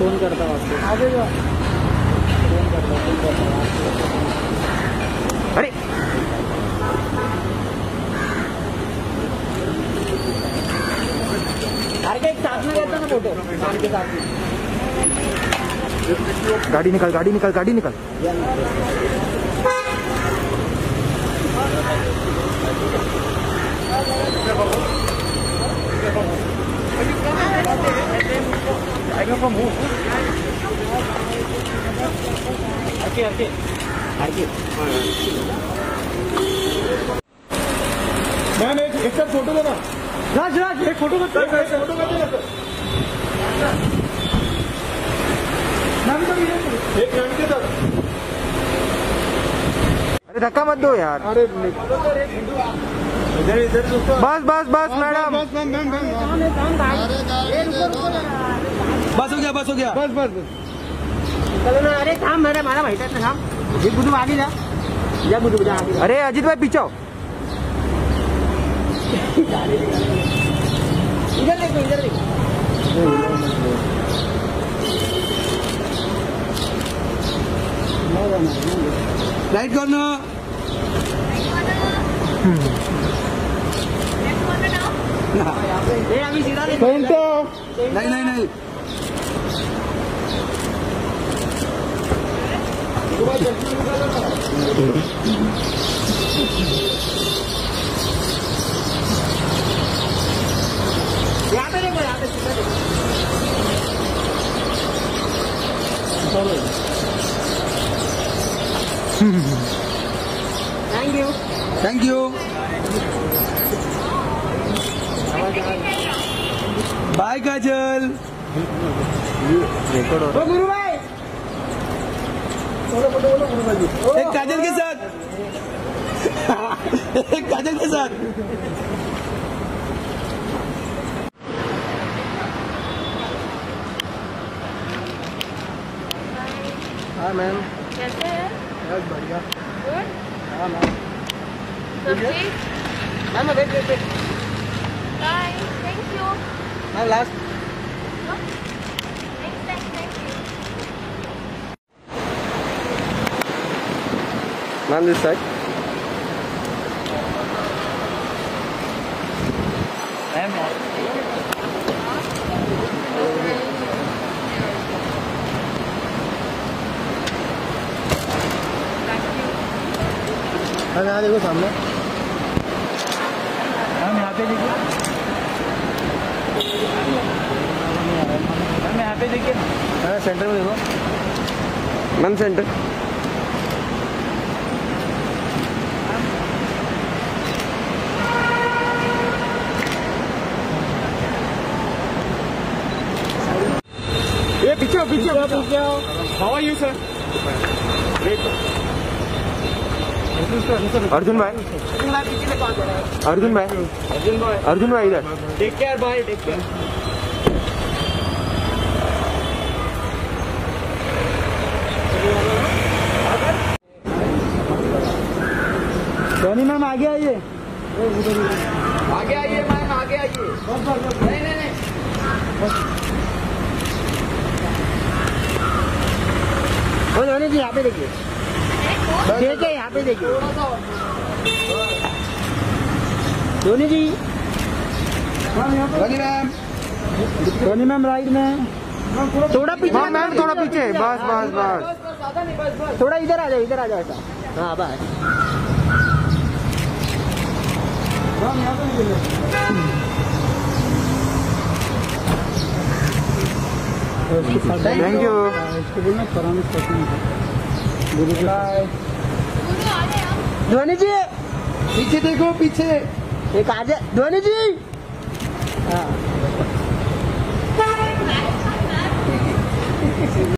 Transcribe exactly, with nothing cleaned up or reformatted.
Phone करता हूँ आपको। आ जाएगा, फोन करता हूँ, फोन करता हूँ। अरे अरे एक साथ में लेता ना फोटो, शाम के साथ में। गाड़ी निकल, गाड़ी निकल, गाड़ी निकल। आके आके आके मैम एक एक साथ फोटो लेना। राज राज एक फोटो फोटो करते मैम तो एक मैम के साथ। अरे धक्का मत दो यार। अरे इधर इधर बस बस बस मैडम, बस मैम मैम मैम बस हो गया, बस हो गया, बस बस बस चलो ना। अरे थांब, मेरा मारा माहित आहे ना, थांब। एक बुद्धू आगे जा, जा बुद्धू जा आगे। अरे अजीत भाई पीछे आओ। इधर देखो, इधर देखो। राइट करना। ए अभी सीधा नहीं, नहीं नहीं नहीं यहाँ पे देखो, यहाँ पे सीधा देखो। Thank you, thank you. Bye Kajal. ओ गुरु भाई, एक काजल के साथ एक काजल के साथ। हाँ मैम, कैसे है? बस बढ़िया। गुड। हाँ मैम। सब्जी? Ma'am wait wait wait, bye, thank you. Ma'am last. Next time, thank you. Ma'am this side. Ma'am हाँ यहाँ देखो सामने। मैम यहाँ पे देखिए, मैम यहाँ पे देखिए। हाँ सेंटर में देखो। Ma'am centre. ये पीछे पीछे पीछे आओ। How are you sir? Arjun भाई, पीछे से कौन रहा है? अर्जुन भाई, अर्जुन भाई, अर्जुन भाई इधर। टेक केयर भाई, टेक केयर। सोनी मैम आगे आइए। आगे आइए मैम, आगे आइए। नहीं नहीं नहीं, ओ धोनी जी यहाँ पे देखिए, देखिए यहाँ पे देखिए Dhoni ji. Soni ma'am, Dhoni ma'am right में, थोड़ा पीछे। हाँ मैम थोड़ा पीछे, बस बस बस। थोड़ा इधर आ जाओ, इधर आ जाओ ऐसा। हाँ बस। Thank you. इसको बोलना परामर्श करते हैं। गुरु आ गए हम। धोनी जी पीछे देखो, पीछे एक आ जाए। धोनी जी हाँ